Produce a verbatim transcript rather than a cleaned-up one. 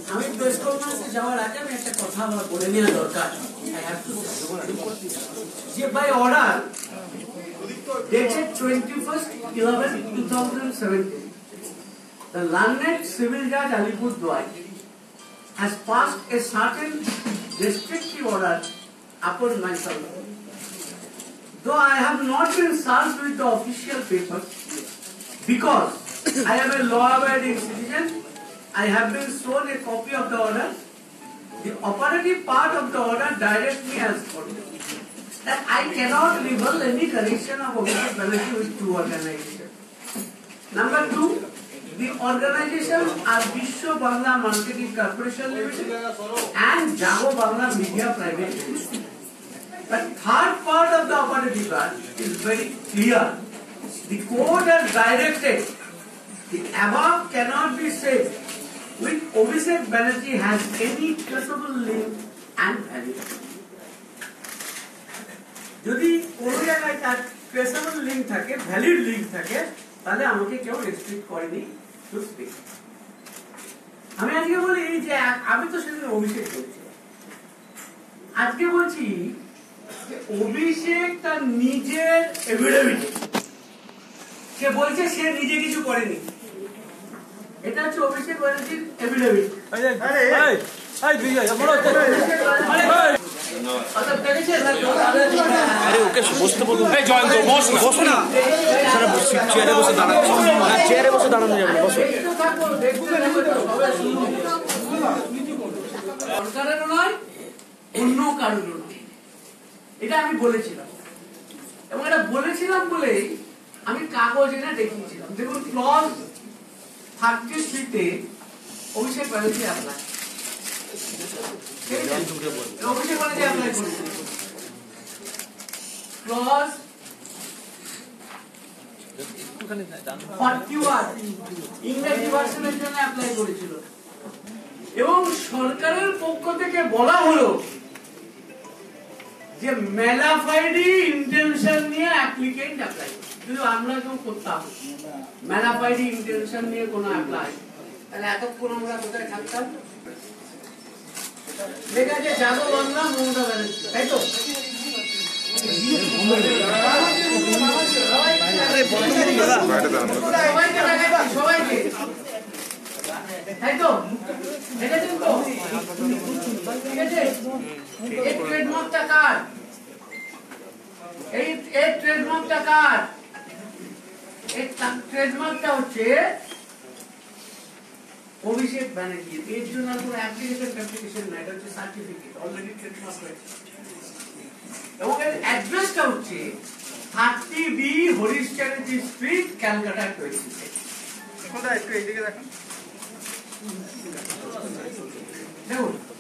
আমি প্রেস কনফারেন্সে যাওয়ার আগে আমি একটা কথা আমার বলে নেওয়া দরকার। যে by order dated twenty-first eleven twenty seventeen, the learned civil judge Alipurdwar has passed a certain restrictive order upon myself. Though I have not been served with the official papers, because I am a law-abiding citizen, I have been shown a copy of the order. The operative part of the order directs me as follows: that I cannot reveal any connection of official penalty with two organizations. Number two, the organizations are Vishwa Bangla Marketing Corporation Limited and Jago Bangla Media Private Limited. The third part of the operative part is very clear. The court has directed the above cannot be said with Abhishek Banerjee has any traceable link and value. যদি কোনো জায়গায় তার traceable link থাকে, valid link থাকে, তাহলে আমাকে কেউ restrict করেনি টু স্পিক। আমি আজকে বলি যে আমি তো সেদিন অভিষেক বলছি, আজকে বলছি যে অভিষেক তার নিজের এভিডেভিট সে বলছে সে নিজে কিছু করেনি। এটা হচ্ছে অভিষেক ব্যানার্জির এভিডেভিট। আরে ওকে বসতে বলুন। এই জয়ন্ত বস না, বসো না। সারা বসে চেয়ারে বসে দাঁড়ানো, না চেয়ারে বসে দাঁড়ানো যাবে না, বসো। সরকারেরও নয়, অন্য কারোরও নয়, এটা আমি বলেছিলাম। এবং এটা বলেছিলাম বলেই আমি কাগজ এনে দেখিয়েছিলাম। দেখুন ক্লজ থার্টি থ্রিতে অভিষেক ব্যানার্জি অ্যাপ্লাই অভিষেক ব্যানার্জি অ্যাপ্লাই করেছিল। ক্লজ ফর্টি ওয়ান ইংরেজি ভার্সনের জন্য অ্যাপ্লাই করেছিল এবং সরকারের পক্ষ থেকে বলা হলো যে ম্যালাফাইডি ইন্টেনশন নিয়ে অ্যাপ্লিকেন্ট অ্যাপ্লাই। কিন্তু আমরা কেউ করতাম ম্যালাফাইডি ইন্টেনশন নিয়ে কোনো অ্যাপ্লাই, তাহলে এতক্ষণ আমরা কোথায় থাকতাম? লেখা আছে জাগো বাংলা মমতা ব্যানার্জি, তাই তো? সবাইকে তাই তো দেখেছেন তো? ঠিক আছে, এই ট্রেডমার্কটা কার? এই এই ট্রেডমার্কটা কার? এই ট্রেডমার্কটা হচ্ছে অভিষেক ব্যানার্জি। এর জন্য কোনো অ্যাপ্লিকেশন অ্যাপ্লিকেশন না, এটা হচ্ছে সার্টিফিকেট, অলরেডি ট্রেডমার্ক হয়েছে। এবং এর অ্যাড্রেসটা হচ্ছে thirty B Harish Chatterjee street, Calcutta twenty six. কোথায় একটু এইদিকে দেখুন, দেখুন